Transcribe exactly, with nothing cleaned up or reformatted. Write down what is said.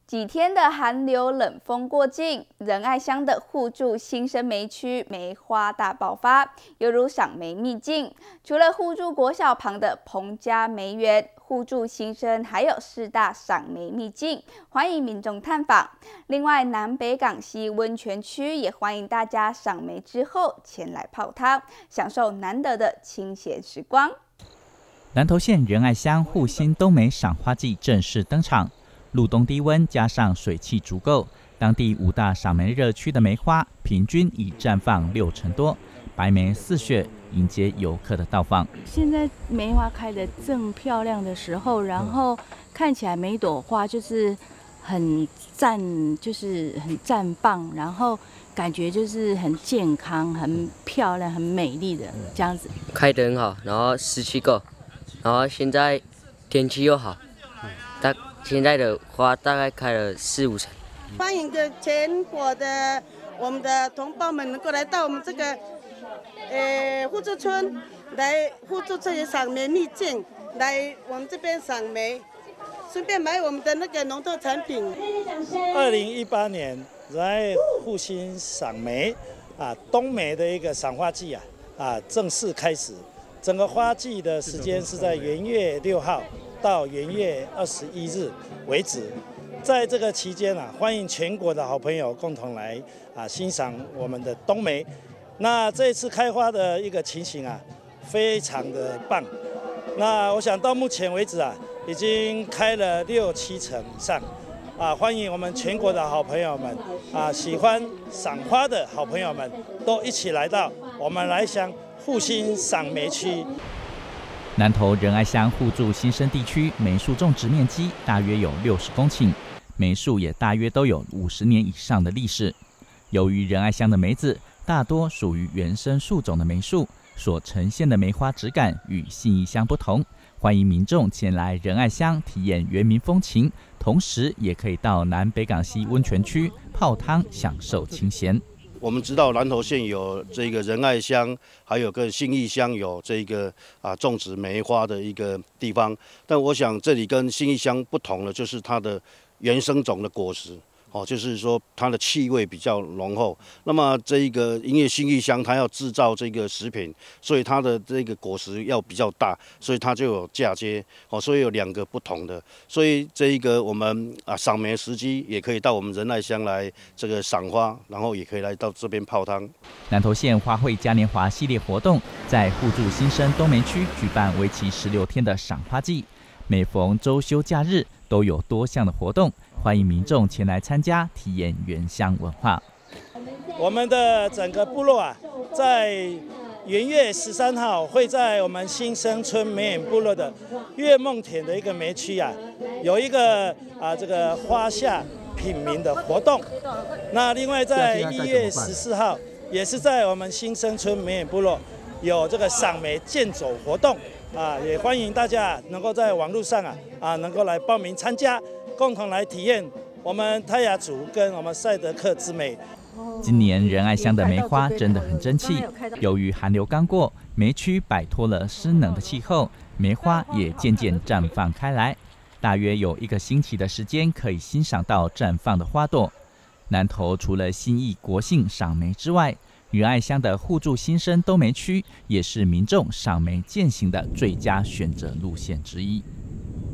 几天的寒流冷风过境，仁爱乡的互助新生梅区梅花大爆发，犹如赏梅秘境。除了互助国小旁的彭家梅园，互助新生还有四大赏梅秘境，欢迎民众探访。另外，南北港溪温泉区也欢迎大家赏梅之后前来泡汤，享受难得的清闲时光。 南投县仁爱乡互新冬梅赏花季正式登场。入冬低温加上水汽足够，当地五大赏梅热区的梅花平均已绽放六成多，白梅似雪，迎接游客的到访。 现在梅花开得正漂亮的时候，然后看起来每朵花就是很绽，就是很绽放，然后感觉就是很健康、很漂亮、很美丽的这样子。 开得很好，然后湿气够，然后现在天气又好，大。现在的花大概开了四五成。 欢迎的全国的我们的同胞们能够来到我们这个呃互助村来互助这些赏梅秘境，来我们这边赏梅，顺便买我们的那个农特产品。 二零一八年仁爱互新赏梅啊，冬梅的一个赏花季啊啊正式开始。整个花季的时间是在元月六号到元月二十一日为止。在这个期间啊，欢迎全国的好朋友共同来啊欣赏我们的冬梅。那这一次开花的一个情形啊，非常的棒。那我想到目前为止啊，已经开了六七成以上。啊，欢迎我们全国的好朋友们啊，喜欢赏花的好朋友们都一起来到我们来乡互新赏梅区。 南投仁爱乡互助新生地区梅树种植面积大约有六十公顷，梅树也大约都有五十年以上的历史。由于仁爱乡的梅子大多属于原生树种的梅树，所呈现的梅花质感与信义乡不同。欢迎民众前来仁爱乡体验原民风情，同时也可以到南北港溪温泉区泡汤享受清闲。 我们知道南投县有这个仁爱乡，还有个信义乡有这个啊种植梅花的一个地方，但我想这里跟信义乡不同的就是它的原生种的果实。哦，就是说它的气味比较浓厚。那么这一个因为信义乡它要制造这个食品，所以它的这个果实要比较大，所以它就有嫁接。哦，所以有两个不同的。所以这一个我们啊赏梅时机也可以到我们仁爱乡来这个赏花，然后也可以来到这边泡汤。 南投县花卉嘉年华系列活动在互助新生冬梅区举办为期十六天的赏花季，每逢周休假日都有多项的活动。欢迎民众前来参加，体验原乡文化。 我们的整个部落啊，在元月十三号会在我们新生村梅园部落的月梦田的一个梅区啊，有一个啊这个花下品茗的活动。那另外在一月十四号，也是在我们新生村梅园部落有这个赏梅健走活动啊，也欢迎大家能够在网络上啊啊能够来报名参加。共同来体验我们泰雅族跟我们赛德克之美。 今年仁爱乡的梅花真的很争气，由于寒流刚过，梅区摆脱了湿冷的气候，梅花也渐渐绽放开来。大约有一个星期的时间可以欣赏到绽放的花朵。南投除了新义国姓赏梅之外，仁爱乡的互助新生冬梅区也是民众赏梅健行的最佳选择路线之一。